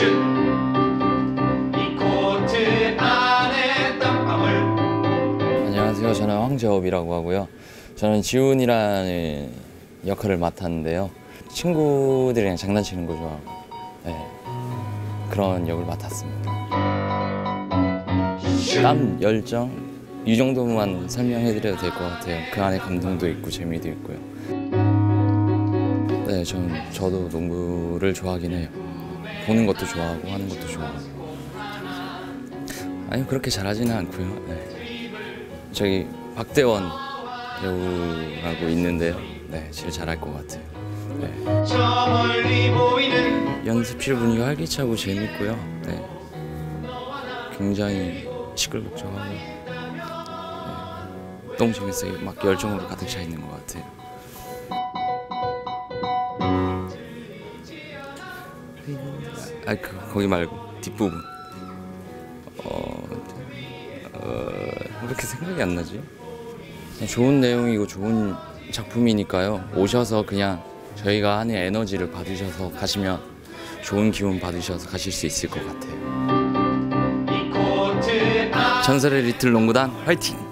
이 코트 안에 땀방울. 안녕하세요. 저는 황재업이라고 하고요. 저는 지훈이라는 역할을 맡았는데요. 친구들이랑 장난치는 거 좋아하고 그런 역을 맡았습니다. 땀, 열정 이 정도만 설명해드려도 될 것 같아요. 그 안에 감동도 있고 재미도 있고요. 네, 저도 농구를 좋아하긴 해요. 보는 것도 좋아하고 하는 것도 좋아하고. 아니 그렇게 잘하지는 않고요. 네. 저기 박대원 배우라고 있는데요. 네, 제일 잘할 것 같아요. 네. 연습실 분위기가 활기차고 재밌고요. 네. 굉장히 시끌벅적하고 네. 너무 재밌어요. 막 열정으로 가득 차 있는 것 같아요. 거기 말고 뒷부분. 왜 이렇게 생각이 안 나지? 좋은 내용이고 좋은 작품이니까요. 오셔서 그냥 저희가 하는 에너지를 받으셔서 가시면 좋은 기운 받으셔서 가실 수 있을 것 같아요. 전설의 리틀 농구단 화이팅!